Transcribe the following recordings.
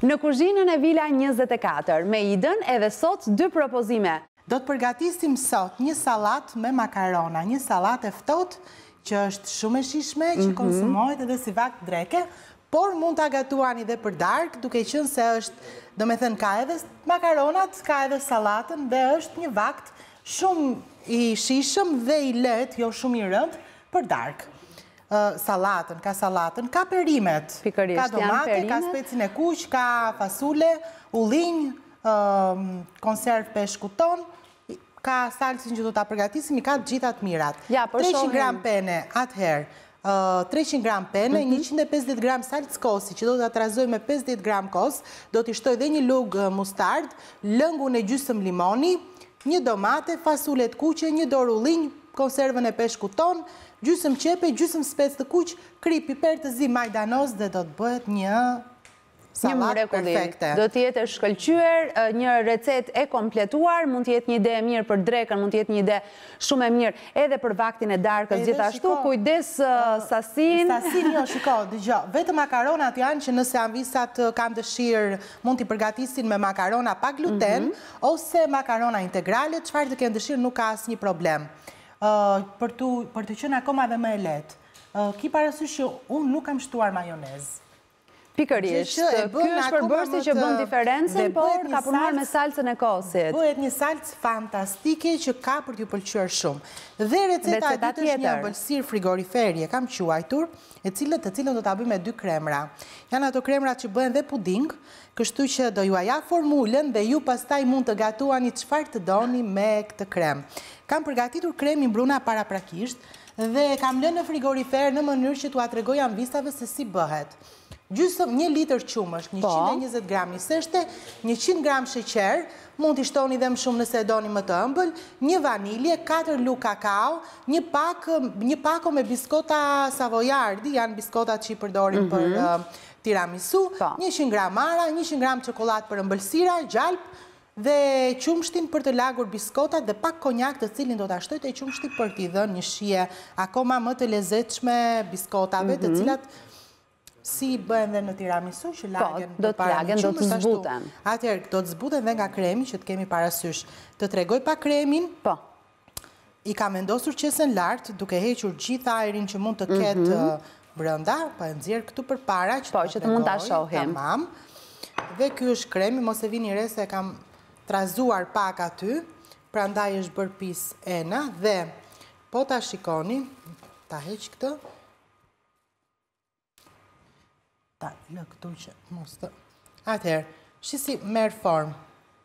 Në kuzhinën e Vila 24, me idën edhe sot 2 propozime. Do të përgatisim sot një sallatë me makarona, një sallatë e ftohtë që është shumë e shijshme, që konsumohet edhe si vakt dreke, por mund ta gatuani edhe për darkë, duke qenë se është, domethënë ka edhe makaronat, ka edhe sallatën dhe është një vakt shumë i shijshëm dhe i lehtë, jo shumë i rëndë për darkë. Sallatën, ka perimet, ka domate, ka specin e kuq, ka fasule, ullinj, konservë peshku ton, ka salcën që do ta përgatisim, ka të gjitha të mirat. 300 gram penne, atëherë, 300 gram penne, 150 gram salcë kosi, që do të atrazoj me 50 gram kos, do t'i shtoj dhe një lugë mustardë, lëngun e gjysmë limoni, një domate, fasulet kuqe, një dorë ullinj, konservën e peshku ton, gjysmë qepë, gjysmë spec të kuq, Kripë, piper të zi, Majdanoz dhe do të bëhet një sallatë perfekte. Do të jetë e shkëlqyer, një recetë e kompletuar, mund të jetë një ide e mirë për drekën, mund të jetë një ide shumë e mirë edhe për vaktin e darkës gjithashtu, kujdes sasin. Sasin jo, shiko, dëgjoj, vetëm makaronat janë që nëse anvisat kanë dëshirë, mund t'i përgatisin me makarona pa gluten ose makarona integrale, çfarë të kenë dëshirë nuk ka asnjë problem. Për të qenë akoma dhe më e lehtë. Ki parasysh që unë nuk kam shtuar majonezë. Pikërisht, ky është përbërësi që bën diferencën, por ka punuar me salcën e kosit. Bëhet një salcë fantastike që ka për t'ju pëlqyer shumë. Dhe receta e dytë është një ëmbëlsirë frigoriferi, e kam quajtur, të cilën do ta bëj me 2 kremra. Janë ato kremrat që bëhen dhe puding, kështu që do ju ja formulën dhe ju pastaj mund të gatuani çfarë të doni me këtë krem. Kam përgatitur kremin bruna paraprakisht dhe kam lënë në frigorifer në mënyrë që t'ua tregoj anvisave se si bëhet. Gjysmë 1 litër qumësht, 120 gram niseshte, 100 gram sheqer, mund t'i shtoni dhe më shumë nëse e doni më të ëmbël, 1 vanilje, 4 lugë kakao, një pako me biskota savoiardi, janë biskotat që i përdorim për tiramisu, 100 gram ara, 100 gram çokoladë për ëmbëlsira, gjalp, dhe qumshtin për të lagur biskotat dhe pak konjak të cilin do t'a shtoj të qumshti për t'i dhënë një shije akoma më të lezetshme biskotave të cilat si bëhen dhe në tiramisu që lagen do të lagen, do të zbuten. Atëherë, do të zbuten dhe nga kremi që të kemi parasysh. Të tregoj pa kremin, i ka vendosur qesën lartë duke hequr gjithë ajrin që mund të ketë brenda, pa e nxjerr këtu përpara që të mund ta shohim. Tamam. Dhe ky është kremi, mos e vini re se kam trazuar pak aty, prandaj është bërë pis ena dhe po ta shikoni, ta heq këtë. Ta lë këtu që mos të. Atëherë, shisi merr formë.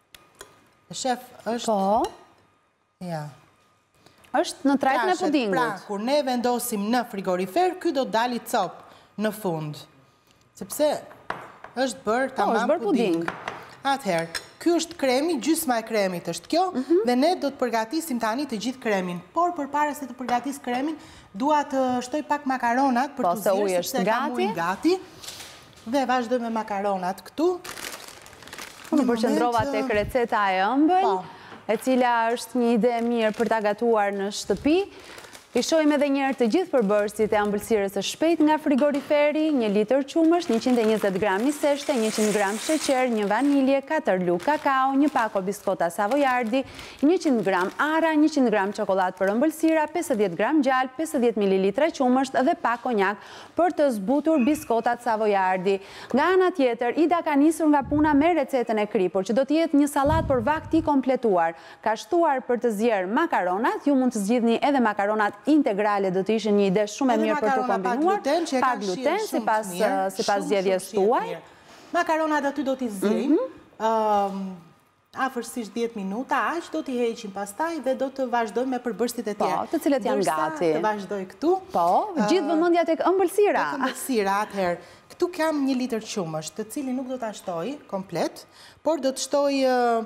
Shef është. Ja. Është në trajtën e pudingut. Pra, kur ne vendosim në frigorifer, ky do të dalë cop në fund. Sepse është bërë tamam puding. Atëherë, ky është kremi, gjysma e kremit është kjo, dhe ne do të përgatisim tani të gjithë kremin. Por përpara se të përgatis kremin, dua të shtoj pak makaronat për të zjerë, sepse kam ujë gati. Dhe vazhdoj me makaronat këtu. Unë përqendrova tek receta e ëmbël, e cila është një ide mirë për ta gatuar në shtëpi. I shohim edhe njëherë të gjithë përbërësit e ëmbëlsirës së shpejtë nga frigoriferi, 1 litër qumësht, 120 gram niseshte, 100 gram sheqer, 1 vanilje, 4 lugë kakao, 1 pako biskota savoiardi, 100 gram ara, 100 gram çokoladë për ëmbëlsira, 50 gram gjalp, 50 ml qumësht dhe pak konjak për të zbutur biskotat savoiardi. Nga ana tjetër, Ida ka nisur nga puna me recetën e Kripër, që do të jetë një sallatë për vakt i kompletuar. Ka shtuar për të zjerë makaronat, ju mund të zgjidhni edhe makaronat integrale, do të ishin një ide shumë e mirë për të kombinuar, pa gluten, sipas zgjedhjes tuaj. Makaronat aty do t'i zgjejmë, afërsisht 10 minuta, aq do t'i heqim pastaj dhe do të vazhdojmë me përbërësit e tjerë. Të cilët janë gati. Të vazhdoj këtu. Gjithë vëmendja tek ëmbëlsira. Tek ëmbëlsira, atëherë, këtu kam 1 litër qumësht, të cilin nuk do t'a shtoj komplet, por do të shtoj,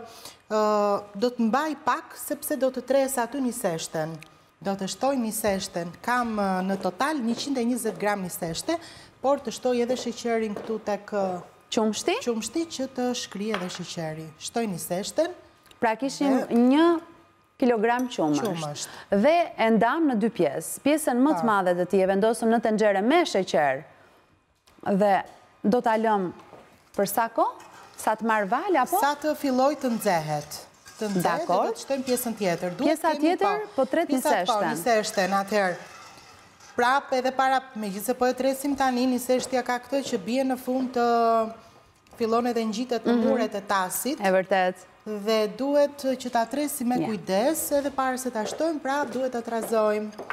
do të mbaj pak, sepse do të tres aty niseshten. Do të shtoj niseshten, kam në total 120 gram niseshte, por të shtoj edhe sheqerin këtu tek qumshti që të shkri edhe sheqeri. Shtoj niseshten. Pra kishim 1 kilogram qumësht. Dhe e ndam në 2 pjesë. Pjesën më të madhe të tij e vendosëm në tenxhere me sheqer. Dhe do ta lëm Për sa kohë? Sa të marrë val, apo? Sa të filloj të nxehet. Të nxehet dhe të shtojmë pjesën tjetër. Pjesa tjetër, po tret niseshten. Niseshten, atëherë. Prap edhe para, me gjithë se po e tresim tani, niseshtja ka këtë që bie në fund të fillon edhe ngjitet në muret e tasit. E vërtet. Dhe duhet që ta tresim me kujdes, edhe para se ta shtojmë, prap duhet ta trazojmë.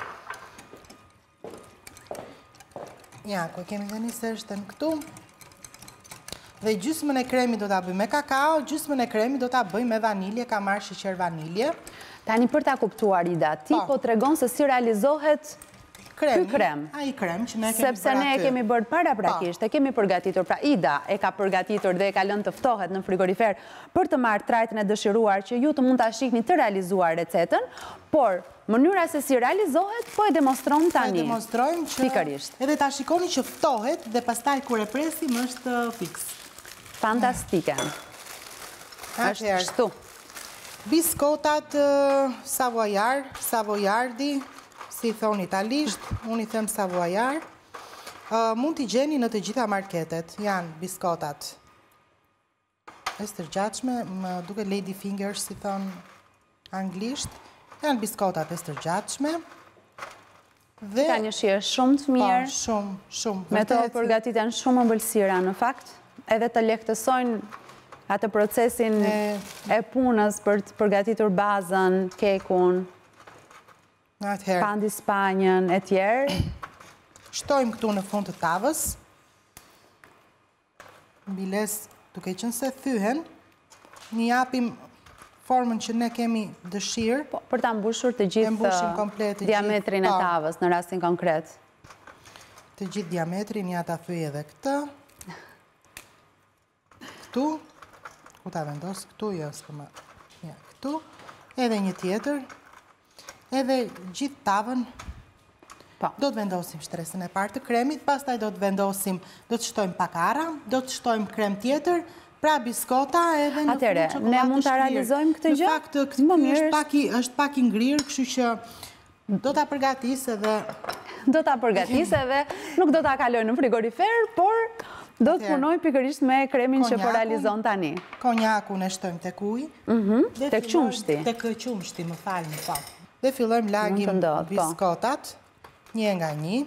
Ja, ku kemi dhe niseshten këtu. Dhe gjysmën e kremi do ta bëjmë me kakao, gjysmën e kremi do ta bëjmë me vanilje, ka marrë sheqer vanilje. Tani për ta kuptuar, Ida, ti po tregon se si realizohet ky krem. Ai krem që ne kemi bërë. Sepse ne e kemi bërë paraprakisht, e kemi përgatitur, pra Ida e ka përgatitur dhe e ka lënë të ftohet në frigorifer për të marrë trajtën e dëshiruar që ju të mund ta shihni të realizuar recetën, por mënyra se si realizohet, po e demonstron tani. Po e demonstrojmë që pikërisht. Edhe ta shikoni që ftohet dhe pastaj kur e presim është fiks. Fantastike. Është kështu. Biskotat savoiardi, si thon italisht, unë i them savoiar. Mund t'i gjeni në të gjitha marketet. Janë biskotat e stërgjatshme, më duket lady fingers, si thon anglisht. Janë biskotat e stërgjatshme. Ka një shije shumë të mirë. Po, shumë. Me to përgatiten shumë ëmbëlsira në fakt, edhe të lehtësojnë atë procesin e punës për të përgatitur bazën, kekun, pandi spanjën, e tjerë. Shtojmë këtu në fund të tavës. Biles, duke qenë se thyhen, një japim formën që ne kemi dëshirë. Për ta mbushur të gjithë diametrin e tavës, në rastin konkret. Të gjithë diametrin, ja ta thyj edhe këtë. Këtu, ku ta vendos, këtu, këtu, edhe një tjetër, edhe gjithë tavën, do të vendosim shtresën e partë të kremit, pastaj do të vendosim, do të shtojmë pakara, do të shtojmë krem tjetër, pra biskota edhe në fund çokoladë shkrirë. Ne mund të realizojmë këtë gjë? Në fakt, këtë është pak i ngrirë, kështu që do ta përgatis edhe... Do ta përgatis edhe, nuk do ta kaloj në frigorifer, por do të punoj pikërisht me kremin që po realizon tani. Konjakun e shtojmë tek uji. Tek qumshti. Tek qumshti, më falni, po. Dhe fillojmë lagim biskotat, një nga një.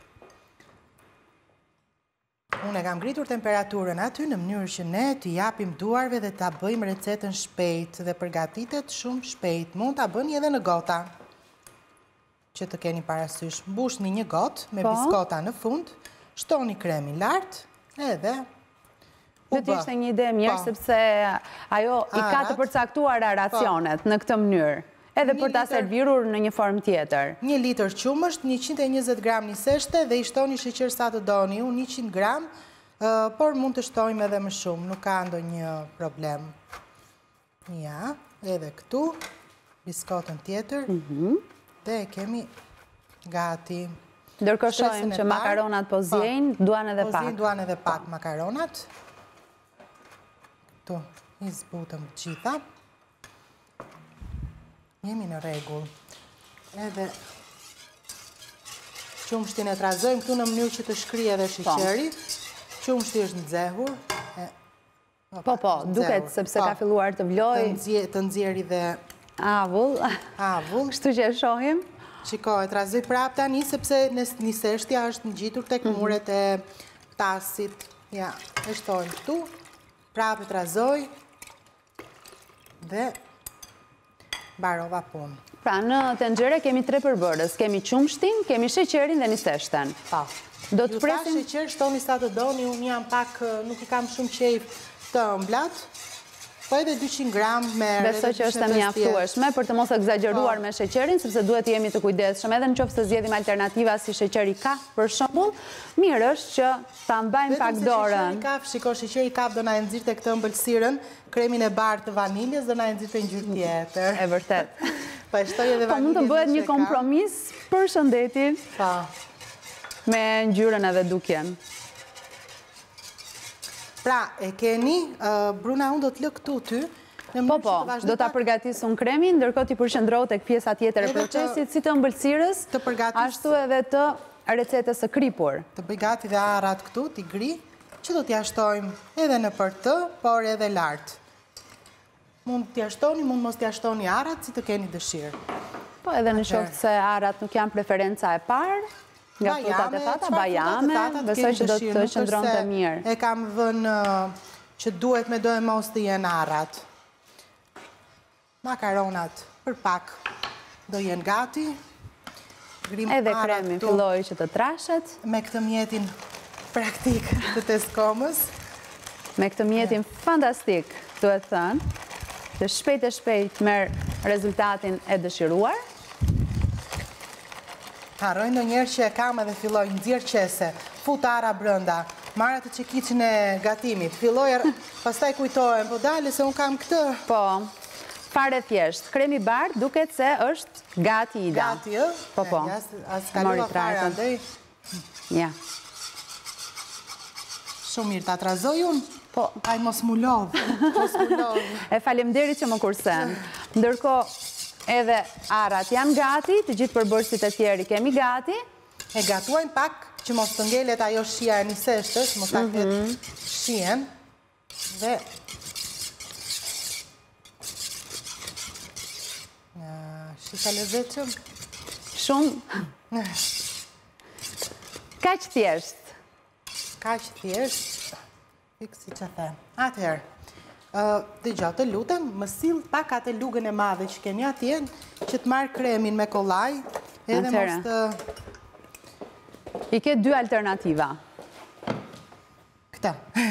Unë e kam ngritur temperaturën aty në mënyrë që ne të japim duarve dhe ta bëjmë recetën shpejt dhe përgatitet shumë shpejt. Mund ta bëni edhe në gota, që të keni parasysh. Mbushni një gotë me biskota në fund, shtoni kremin lart, edhe Dhe të ishte një ide mirë, sepse ajo i ka të përcaktuara racionet në këtë mënyrë, edhe për ta servirur në një formë tjetër. 1 litër qumësht, 120 gram niseshte dhe i shtoni sheqer sa të doni, unë 100 gram, por mund të shtojmë edhe më shumë, nuk ka ndonjë problem. Ja, edhe këtu, biskotën tjetër, dhe kemi gati. Ndërkohë shohim që makaronat po zjejnë, duan edhe pak. Po zjejnë, duan edhe pak makaronat. Këtu, i zbutëm gjitha. Jemi në rregull. Edhe qumshtin e trazojmë këtu në mënyrë që të shkrijë edhe sheqeri. Qumshti është nxehur. Po, duket sepse ka filluar të vlojë. Të nxjerrë dhe avull. Kështu që e shohim. Shiko, e trazoj prap tani, sepse niseshtja është ngjitur tek muret e tasit. Ja, e shtojmë këtu, prap e trazoj, dhe barova punë. Pra, në tenxhere kemi 3 përbërës, kemi qumshtin, kemi sheqerin dhe niseshten. Pa. Do të presim... Ju ta sheqer, shtoni sa të doni, unë jam pak, nuk i kam shumë qejf të ëmblat, po edhe 200 gram me... Besoj që është e mjaftueshme për të mos exageruar me sheqerin, sepse duhet jemi të kujdesshëm, edhe në qoftë se zgjedhim alternativa si sheqeri kaf, për shembull, mirë është që ta mbajmë pak dorën. Sheqeri kaf do na nxirrte këtë ëmbëlsirën, kremin e bardhë të vaniljes do na nxirrte ngjyrë tjetër. E vërtet. Po e shtoj edhe vaniljen. Po mund të bëhet një kompromis për shëndetin. Po. Me ngjyrën edhe dukjen. Pra, e keni, Bruna, unë do të lë këtu ty. Po, do të përgatis unë kremin, ndërkohë t'i përshëndrohet tek pjesa tjetër e procesit, si të ëmbëlsirës, ashtu edhe të recetës së kripur. Të bëj gati dhe arat këtu, t'i gri. që do t'ja shtojmë edhe në për të, por edhe lartë. Mund t'ja shtoni, mund mos t'ja shtoni arat, si të keni dëshirë. Po edhe në qoftë se arat nuk janë preferenca e parë, nga frutat e thata, bajame, besoj që do të qëndron të mirë. E kam vënë që duhet me do e mos të jenë arat. Makaronat për pak do jenë gati. Edhe kremi filloj që të trashet. Me këtë mjetin praktik të teskomës. Me këtë mjetin fantastik, duhet thënë, që shpejt merë rezultatin e dëshiruar. Harroj ndonjëherë që e kam edhe filloj nxjerr qese, fut ara brenda, marr atë çekiçin e gatimit, filloj pastaj kujtohem, po dale se un kam këtë. Po. Fare thjesht, kremi bardh duket se është gati ida. Gati, ë? Po. As kalova fare andaj. Ja. Shumë mirë ta trazoj unë. Po. Ai mos mu lodh. E faleminderit që më kursen. Ndërkohë edhe arat janë gati, të gjithë përbërësit e tjeri kemi gati. E gatuajmë pak që mos të ngelet ajo shia e niseshtës, mos ta ketë shien. Dhe shika lezetshëm. Shumë. Kaq thjesht. Kaq thjesht. Si që them. Atëherë. Dëgjoj, të lutem, më sill pak atë lugën e madhe që keni atje, që të marr kremin me kollaj, edhe mos të... I ke dy alternativa. Këta.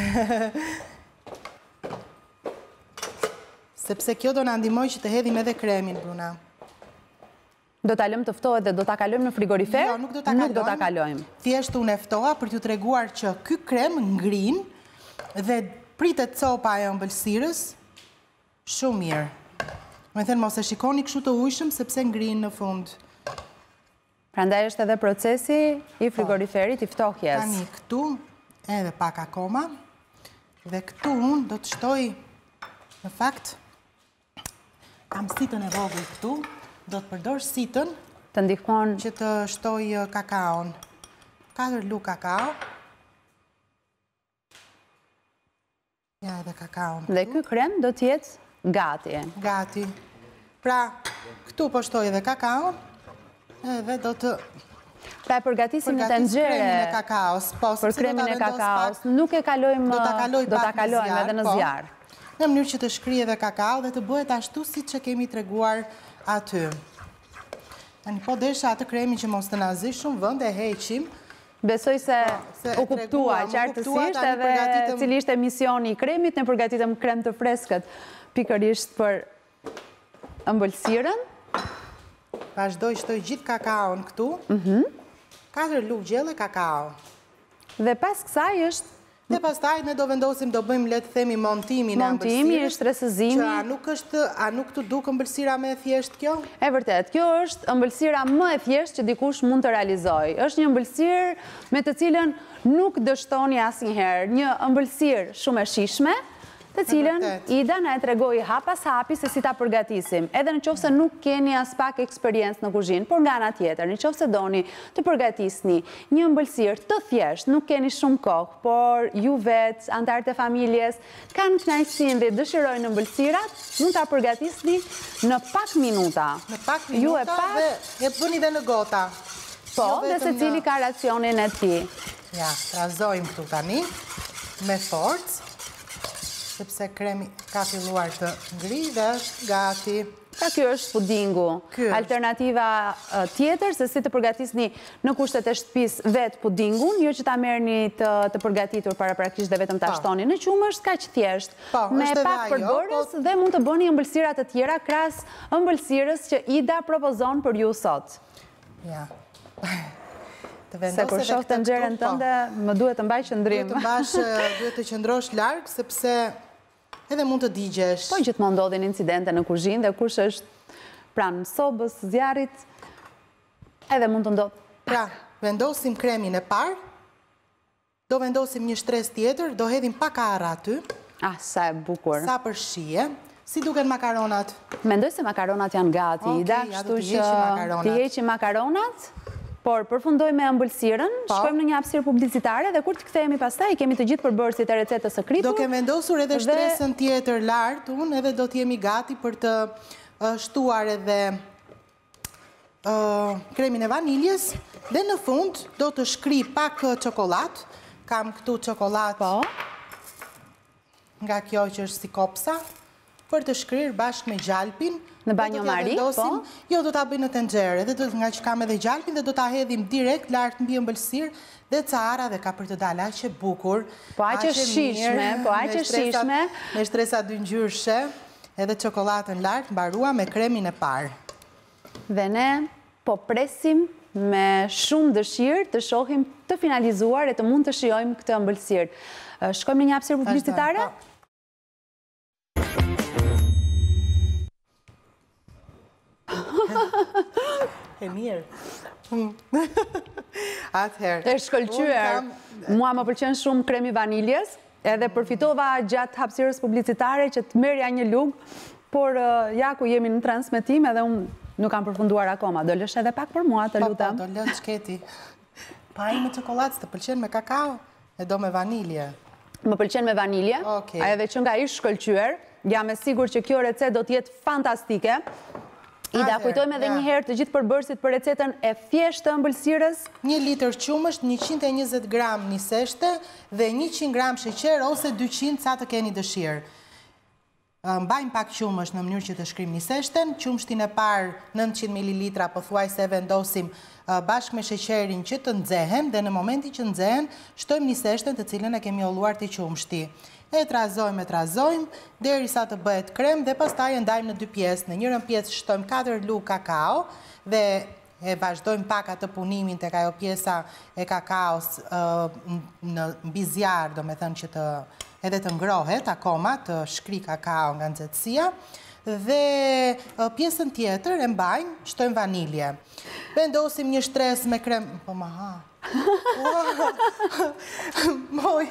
Sepse kjo do na ndihmoj që të hedhim edhe kremin, Bruna. Do ta lëm të ftohet dhe do ta kalojmë në frigorifer? Jo, nuk do ta kalojmë. Thjesht unë e ftoha për t'ju treguar që ky krem ngrin dhe pritet copa e ëmbëlsirës shumë mirë. Me thënë mos e shikoni kështu të ujshëm sepse ngrin në fund. Prandaj është edhe procesi i frigoriferit i ftohjes. Tani këtu edhe pak akoma. Dhe këtu unë do të shtoj, në fakt, kam sitën e vogël këtu, do të përdor sitën të ndihmon që të shtoj kakaon. 4 lugë kakao. Ja edhe kakaon. Dhe ky krem do t'jetë gati. Gati. Pra, këtu po shtoj edhe kakaon, edhe do të... Pra e përgatisim në tenxhere kremin e kakaos. Për kremin e kakaos. Nuk e kalojmë, do ta kalojmë edhe në zjarr. Në mënyrë që të shkrijë edhe kakao dhe të bëhet ashtu si që kemi treguar aty. Tani po desha atë kremin që mos të na zi shumë vend e heqim. Besoj se u kuptua qartësisht edhe cili ishte misioni i kremit, ne përgatitëm krem të freskët pikërisht për ëmbëlsirën. Vazhdoj shtoj gjithë kakaon këtu. 4 lugë gjelle kakao. Dhe pas kësaj është... Dhe pastaj ne do vendosim, do bëjmë le të themi montimin e ëmbëlsirës. Montimi, shtresëzimi. Që a nuk të duk ëmbëlsira më e thjesht kjo? E vërtet, kjo është ëmbëlsira më e thjesht që dikush mund të realizojë. Është një ëmbëlsirë me të cilën nuk dështoni asnjëherë, një ëmbëlsirë shumë e shijshme, të cilën Ida na e tregoi hap pas hapi se si ta përgatisim. Edhe në qoftë se nuk keni as pak eksperiencë në kuzhinë, por nga ana tjetër, në qoftë se doni të përgatisni një ëmbëlsirë të thjeshtë, nuk keni shumë kohë, por ju vetë, anëtarët e familjes, kanë kënaqësinë dhe dëshirojnë ëmbëlsirat, mund ta përgatisni në pak minuta. Në pak minuta dhe e bëni dhe në gota. Po, dhe secili ka racionin e tij. Ja, trazojmë këtu tani me forcë. Sepse kremi ka filluar të ngri dhe është gati. Pra kjo është pudingu. Alternativa tjetër, se si të përgatisni në kushtet e shtëpisë vetë pudingun, jo që ta merrni të përgatitur paraprakisht dhe vetëm ta shtoni në qumë, është kaq thjesht. Me pak përbërës dhe mund të bëni ëmbëlsira të tjera krahas ëmbëlsirës që Ida propozon për ju sot. Ja. Se kur shoh të nxjerrën tënde, më duhet të mbaj qëndrim. Duhet të qëndrosh larg, sepse edhe mund të digjesh. Po gjithmonë ndodhin incidente në kuzhinë dhe kush është pranë sobës, zjarrit, edhe mund të ndodhë. Pra, vendosim kremin e parë, do vendosim një shtresë tjetër, do hedhim pak arra aty. Ah, sa e bukur. Sa për shije. Si duken makaronat? Mendoj se makaronat janë gati, Ida, kështu që t'i heqim makaronat. Por përfundoj me ëmbëlsirën, shkojmë në një hapësirë publicitare dhe kur të kthehemi pastaj kemi të gjithë përbërësit e recetës së Kripë. Do ke vendosur edhe shtresën tjetër lart, unë edhe do të jemi gati për të shtuar edhe kremin e vaniljes dhe në fund do të shkri pak çokollatë. Kam këtu çokollatë nga kjo që është si kopsa, për të shkrirë bashkë me gjalpin. Në banjo mari, po? Jo, do t'a bëj në tenxhere, dhe nga që kam edhe gjalpin, dhe do t'a hedhim direkt lartë mbi ëmbëlsirë dhe cara dhe ka për të dalë aqe bukur. Po aqe shijshme, po aqe shijshme. Me shtresa dy ngjyrshe, edhe çokoladën lartë, mbarua me kremin e parë. Dhe ne po presim me shumë dëshirë të shohim të finalizuar e të mund të shijojmë këtë ëmbëlsirë. Shkojmë në një hapësirë publicitare? E mirë. Atëherë. E shkëlqyer. Mua më pëlqen shumë kremi vaniljes, edhe përfitova gjatë hapësirës publicitare që të merja një lugë, por ja ku jemi në transmetim edhe unë nuk kam përfunduar akoma. Do lësh edhe pak për mua, të lutem. Po, do lësh shketi. Pa i me çokoladë, të pëlqen me kakao, e do me vanilje. Më pëlqen me vanilje, edhe që nga ish shkëlqyer, jam e sigur që kjo recet do t'jetë fantastike. Ida, kujtojmë edhe një herë të gjithë përbërësit për recetën e thjeshtë të ëmbëlsirës. 1 litër qumësht, 120 gram niseshte dhe 100 gram sheqer ose 200 sa të keni dëshirë. Mbajmë pak qumësht në mënyrë që të shkrim niseshten, qumështin e parë 900 ml pothuaj se vendosim bashkë me sheqerin që të nxehen dhe në momenti që nxehen shtojmë niseshten të cilën e kemi olluar të qumështi. E trazojmë, deri sa të bëhet krem dhe pastaj e ndajmë në 2 pjesë. Në njërën pjesë shtojmë 4 lugë kakao dhe e vazhdojmë pak atë punimin tek ajo pjesa e kakaos në mbi zjarr, do me thënë që të edhe të ngrohet akoma, të shkri kakao nga nxehtësia. Dhe pjesën tjetër e mbajmë, shtojmë vanilje. Vendosim një shtresë me krem... Po ma ha... Moj...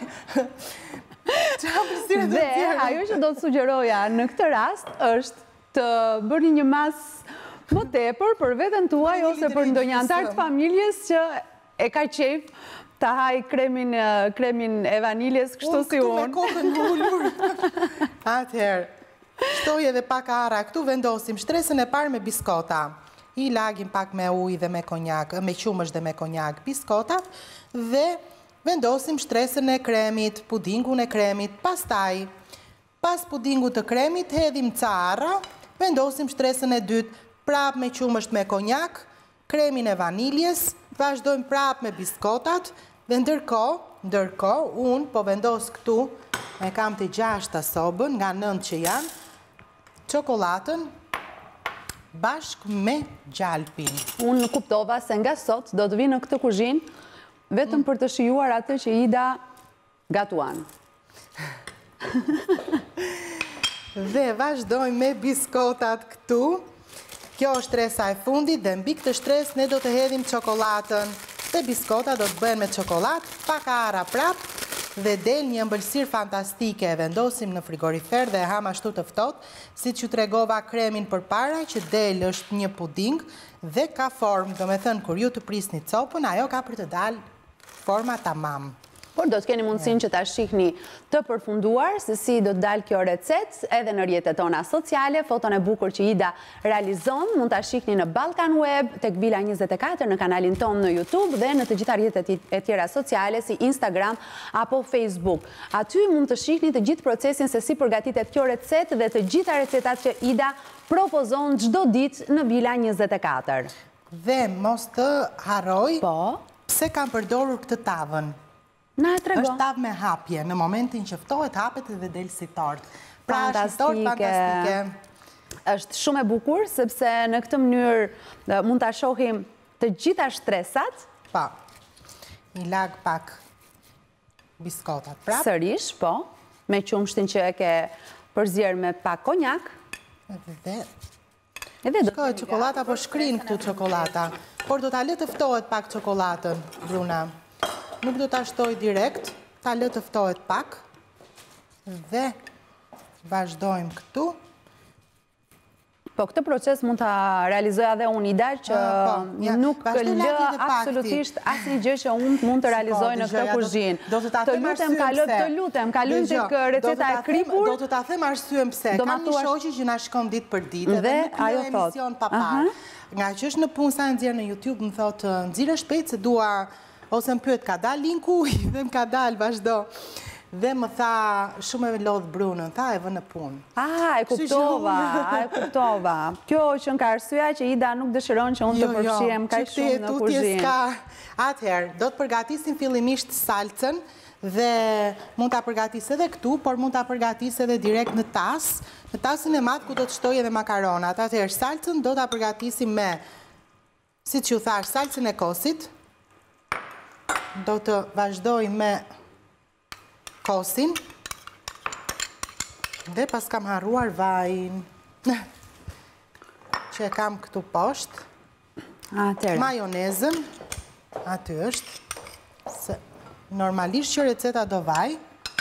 Dhe ajo që do të sugjeroja në këtë rast është të bërni një mas më tepër për veten tuaj ose për ndonjë antar të familjes që e ka qejf ta haj kremin e vaniljes kështu si unë. Me kokën ngulur. Atëherë, shtoj edhe pak ara këtu, vendosim shtresën e parë me biskota. I lagim pak me ujë dhe me konjak, me qumësht dhe me konjak biskotat dhe vendosim shtresën e kremit, pudingun e kremit, pastaj, pas pudingut të kremit, hedhim cara, vendosim shtresën e dytë, prap me qumësht me konjak, kremin e vaniljes, vazhdojmë prap me biskotat, dhe ndërkohë, unë po vendos këtu, e kam të 6 sobën, nga 9 që janë, çokoladën, bashkë me gjalpin. Unë kuptova se nga sot do të vi në këtë kuzhinë, vetëm për të shijuar atë që Ida gatuan. Dhe vazhdojmë me biskotat këtu. Kjo është shtresa e fundit dhe mbi këtë shtresë ne do të hedhim çokoladën. Dhe biskotat do të bëhen me çokoladë, pak ara prap dhe del një ëmbëlsirë fantastike. Vendosim në frigorifer dhe ham ashtu të ftohtë, siç ju tregova kremin përpara që del është një puding dhe ka formë, do me thënë kur ju të prisni copën, ajo ka për të dalë forma tamam. Por do të keni mundësin që ta shihni të përfunduar se si do të dalë kjo recet edhe në rrjetet tona sociale, foton e bukur që Ida realizon, mund ta shihni në Balkan Web, tek Vila 24 në kanalin ton në YouTube dhe në të gjitha rrjetet e tjera sociale si Instagram apo Facebook. Aty mund të shihni të gjithë procesin se si përgatitet kjo recet dhe të gjitha recetat që Ida propozon çdo ditë në Vila 24. Dhe mos të harroj, po, pse kam përdorur këtë tavën? Na e trego. Është tavë me hapje, në momentin që ftohet hapet dhe del si tort. Pra është tort fantastike. Është shumë e bukur, sepse në këtë mënyrë mund ta shohim të gjitha shtresat. Pa, i lag pak biskotat prap. Sërish, po, me qumshtin që e ke përzier me pak konjak. Shkoj çokolata, po shkrin këtu çokolata. Por do ta lë të ftohet pak çokoladën, Bruna. Nuk do ta shtoj direkt, ta lë të ftohet pak. Dhe vazhdojmë këtu. Po, këtë proces mund të realizoja dhe unë ida që nuk lë absolutisht asë një gjë që unë mund të realizoj në këtë kuzhinë. Të lutem, kalojmë të kë receta e Kripur. Do të ta them arsyen pse. Kam një shoqi që na shkon ditë për ditë dhe nuk lë emision pa parë. Nga që është në punë sa nxjerr në YouTube, më thotë nxirë shpejt se dua, ose më pyet ka dal linku, dhe më ka dal vazhdo. Dhe më tha, shumë e lodhë brunën, tha e vë në punë. E kuptova. Kjo që nga arsyeja që Ida nuk dëshiron që unë të përfshihem kaq shumë në kuzhinë. Atëherë, do të përgatisim fillimisht salcën dhe mund ta përgatis edhe këtu, por mund ta përgatis edhe direkt në tas, në tasin e madh ku do të shtoj edhe makaronat. Atëherë, salcën do ta përgatisim me, siç ju thash, salcën e kosit. Do të vazhdoj me kosin dhe pas kam harruar vajin që e kam këtu poshtë, majonezën aty është, normalisht që receta do vaj,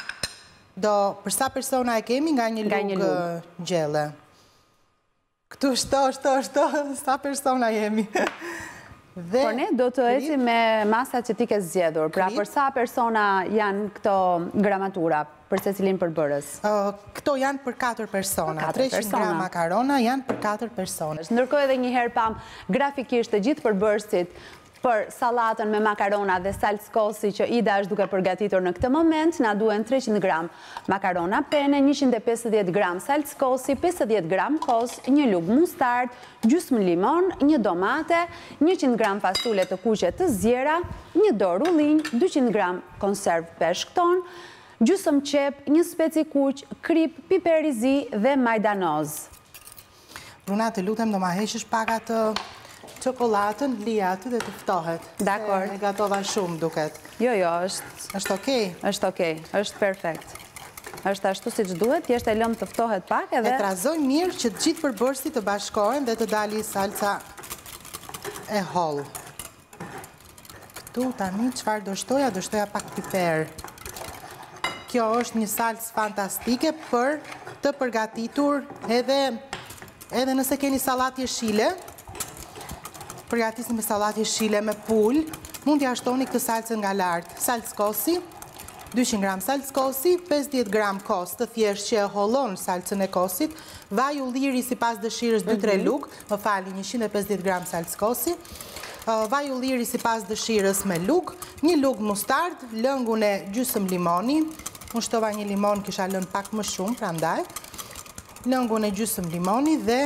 për sa persona e kemi nga një lugë gjelle. Këtu shto, sa persona jemi. Por ne do të ecim me masat që ti ke zgjedhur, pra për sa persona janë këto gramatura, për se cilin përbërës? Këto janë për 4 persona, 300 gram makarona janë për 4 persona. Ndërkohë edhe njëherë pam grafikisht të gjithë përbërësit për salatën me makarona dhe salcë kosi që Ida është duke përgatitur në këtë moment, na duen 300 gram makarona penne, 150 gram salcë kosi, 50 gram kos, një lugë mustardë, gjysmë limon, një domate, 100 gram fasule të kuqe të zjera, një dorë ullinj, 200 gram konservë peshk ton, gjysmë qepë, një spec i kuq, Kripë, piper i zi dhe Majdanoz. Bruna, të lutem do ma heshësh pak atë çokolatën, lija aty dhe të ftohet. Dakor. E gatova shumë duket. Jo, është... është okej? Është okej, është perfekt. është ashtu si që duhet, thjesht e lëmë të ftohet pak edhe... E trazoj mirë që të gjithë përbërësit të bashkohen dhe të dali salca e hollë. Këtu tani çfarë do shtoja pak piper. Kjo është një salcë fantastike për të përgatitur edhe nëse keni sallatë jeshile, përgatisim me sallatë jeshile me pull, mund t'ja shtoni këtë salcën nga lartë. Salcë kosi, 200 gram salcë kosi, 50 gram kos të thjesht që e hollon salcën e kosit, vaj ulliri sipas dëshirës 2-3 lugë, më fali 150 gram salcë kosi, vaj ulliri sipas dëshirës me lugë, një lugë mustardë, lëngun e gjysmë limoni, unë shtova një limon, kisha lënë pak më shumë, prandaj, lëngun e gjysmë limoni dhe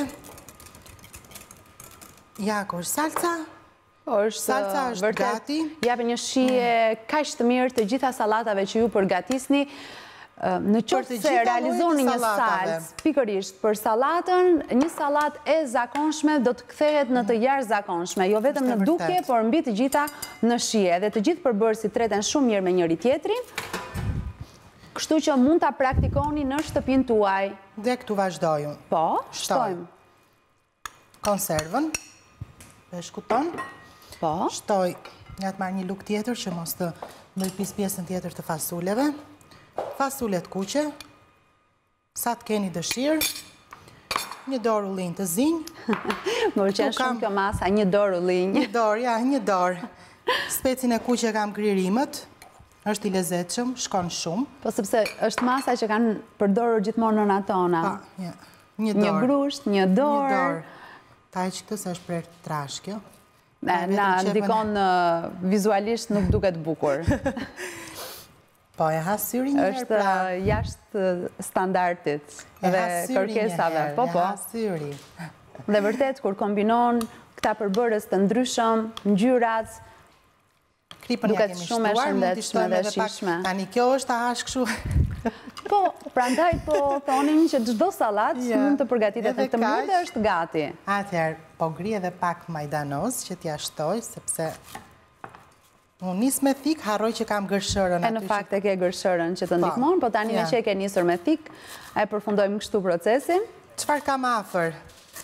jako është salca. Salca është gati. Jape një shije kaq të mirë të gjitha sallatave që ju përgatisni. Në qoftë se realizoni një salcë pikërisht për sallatën, një sallatë e zakonshme do të kthehet në të jashtëzakonshme, jo vetëm në dukje, por mbi të gjitha në shije. Dhe të gjithë përbërësit treten shumë mirë me njëri tjetrin. Kështu që mund ta praktikoni në shtëpinë tuaj. Dhe këtu vazhdojmë. Po, shtojmë konservën, peshkuton. Po. Shtoj, nga të marrë një lugë tjetër që mos të bëj pjesën tjetër të fasuleve. Fasulet kuqe, sa të keni dëshirë, një dorë ullinj të zinj. Më pëlqen shumë kjo masa, një dorë ullinj. Një dorë, ja, një dorë. Specin e kuqe kam gririmët, është i lezetshëm, shkon shumë. Po sepse është masa që kanë përdorur gjithmonë nëna tona. Pa, një dorë. Një grusht, një dorë. Një dorë. Ta e që këtë se është për trash kjo. Na ndikon vizualisht nuk duket bukur. Po, e ha syri njërë pra. Është jashtë standardit dhe kërkesave. Po, po. E ha syri. Dhe vërtet, kur kombinon këta përbërës të ndryshëm, ngjyrat, duket shumë e shëndetshme dhe shijshme. Tani kjo është ta hash kështu. Po, prandaj po thonin që çdo sallatë mund të përgatitet në këtë mënyrë dhe është gati. Atëherë, po ngri edhe pak majdanoz që t'ja shtoj, sepse unë nis me thik, harroj që kam gërshërën. E në fakt e ke gërshërën që të ndihmon, po tani me që e ke nisur me thik, e përfundojmë kështu procesin. Çfarë kam afër?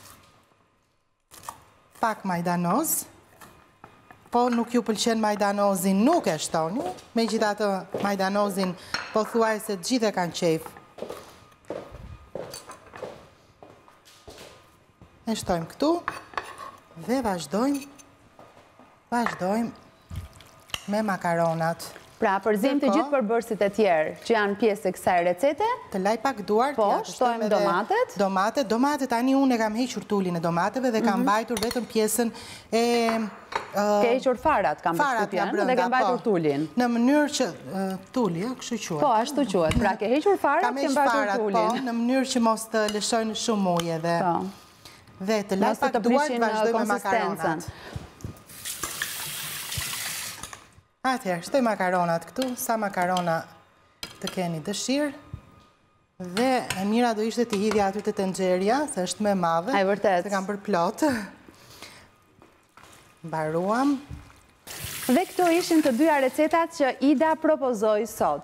Pak majdanoz. Po nuk ju pëlqen majdanozin, nuk e shtoni, megjithatë majdanozin po thuaj se të gjithë e kanë qejf. E shtojmë këtu dhe vazhdojmë me makaronat. Pra, përzim të gjithë përbërësit e tjerë që janë pjesë e kësaj recete. Të laj pak duart. Po, shtojmë domatet. Domatet, tani unë e kam hequr tullin e domateve dhe kam mbajtur vetëm pjesën e... Ke hequr farat, kam përshtypjen, dhe kam mbajtur tullin. Në mënyrë që... Tulli, kështu quhet. Po, ashtu quhet. Pra, ke hequr farat, ke mbajtur tullin. Po, në mënyrë që mos të lëshojnë shumë ujë dhe... Dhe të laj pak duart, vazhdoj me makaronat. Atëherë, shtoj makaronat këtu, sa makarona të keni dëshirë, dhe e mira do ishte t'i hidhja aty të tenxherja, se është me madhe, se kam për plot. Mbaruam. Dhe këto ishin të dyja recetat që Ida propozoi sot.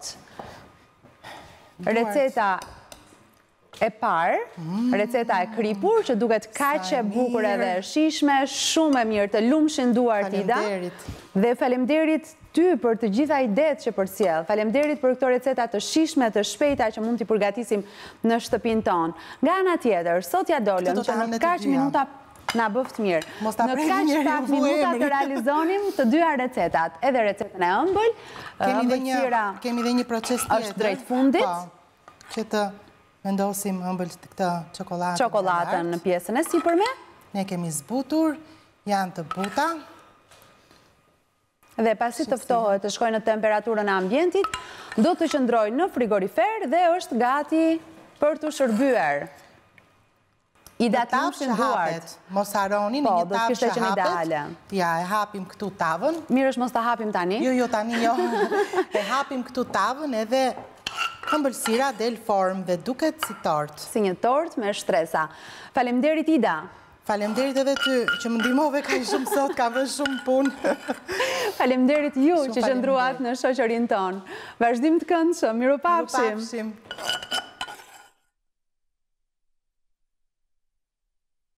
Receta e parë, receta e kripur, që duket kaq e bukur edhe shijshme, shumë e mirë, të lumshin duart Ida. Dhe faleminderit ty për të gjitha idetë që përcjell. Faleminderit për këto receta të shijshme, të shpejta që mund t'i përgatisim në shtëpinë tonë. Nga ana tjetër, sot ja dolëm që në kaq minuta na bëft mirë. Në kaq pak minuta të realizonim të dyja recetat, edhe recetën e ëmbël, ëmbëlsira. Kemi dhe një proces tjetër. Është drejt fundit. Që të vendosim këtë çokoladën në pjesën e sipërme. Ne kemi zbutur, janë të buta. Dhe pasi të ftohet të shkojnë në temperaturën e ambientit, do të qëndrojnë në frigorifer dhe është gati për të shërbyer. Ida të lumshin duart. Mos harroni në një tavë që hapet. Ja, e hapim këtu tavën. Mirë është mos të hapim tani. Jo, tani jo. E hapim këtu tavën edhe ëmbëlsira del formë dhe duket si tort. Si një tort me shtresa. Faleminderit Ida. Faleminderit edhe ty që më ndihmove kaq shumë sot, ka vënë shumë punë. Faleminderit ju që qëndruat në shoqërinë tonë. Vazhdim të këndshëm, mirupafshim.